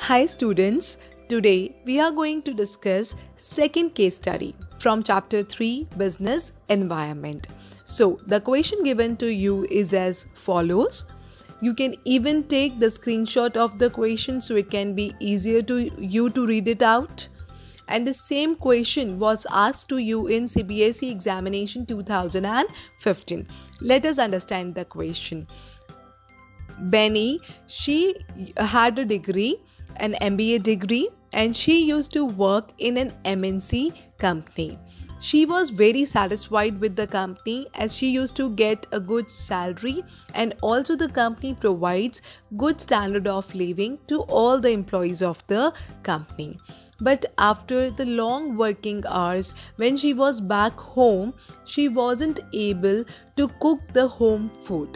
Hi students, today we are going to discuss second case study from chapter 3 Business Environment. So the question given to you is as follows. You can even take the screenshot of the question so it can be easier to you to read it out. And the same question was asked to you in CBSE examination 2015. Let us understand the question. Benny, she had a degree, an MBA degree, and she used to work in an MNC company. She was very satisfied with the company as she used to get a good salary, and also the company provides good standard of living to all the employees of the company. But after the long working hours, when she was back home, she wasn't able to cook the home food.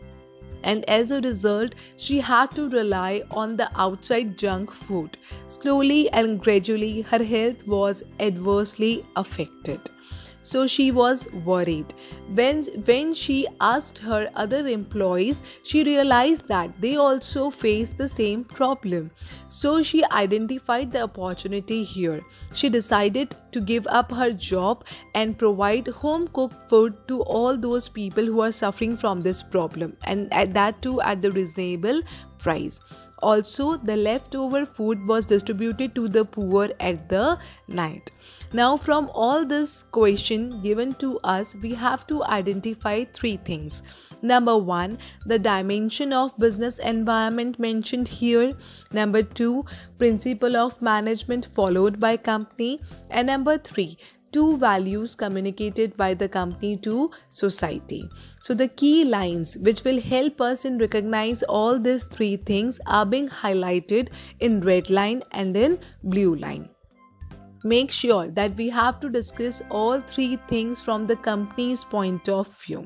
And as a result, she had to rely on the outside junk food. Slowly and gradually, her health was adversely affected. So she was worried. When she asked her other employees, she realized that they also faced the same problem. So she identified the opportunity here. She decided to give up her job and provide home cooked food to all those people who are suffering from this problem, and at that too at the reasonable price. Also, the leftover food was distributed to the poor at the night. Now, from all this question given to us, we have to identify three things. Number one, the dimension of business environment mentioned here. Number two, principle of management followed by company. And number three, two values communicated by the company to society. So the key lines which will help us in recognize all these three things are being highlighted in red line and in blue line. Make sure that we have to discuss all three things from the company's point of view.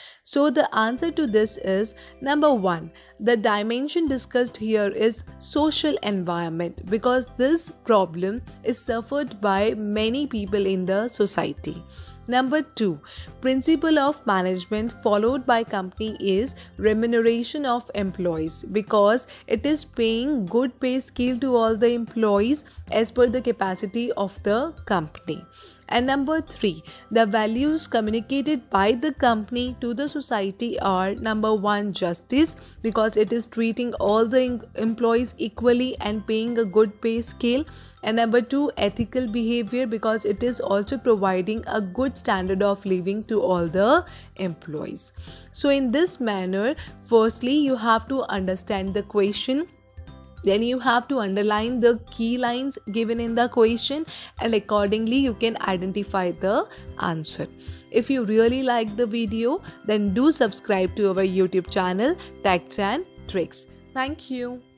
So the answer to this is number one, the dimension discussed here is social environment, because this problem is suffered by many people in the society. Number two, principle of management followed by company is remuneration of employees, because it is paying good pay scale to all the employees as per the capacity of the company. And number three, the values communicated by the company to the society are number one, justice, because it is treating all the employees equally and paying a good pay scale. And number two, ethical behavior, because it is also providing a good standard of living to all the employees. So in this manner, firstly, you have to understand the question. Then you have to underline the key lines given in the question, and accordingly you can identify the answer. If you really like the video, then do subscribe to our YouTube channel Tacts and Tricks. Thank you.